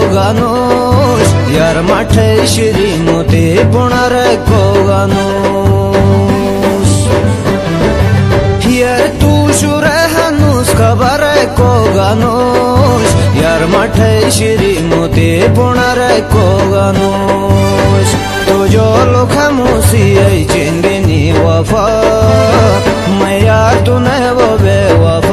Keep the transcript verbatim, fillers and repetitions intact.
गानोश यार माठे श्री मोते पुणार को गानोश यार तू शुर हनुस खबर को गानोश यार माठे श्री मोते पुणार को गानोश तो जो लोग मुसी चेंगे नी वफा मैं यार तू न वो बेवफा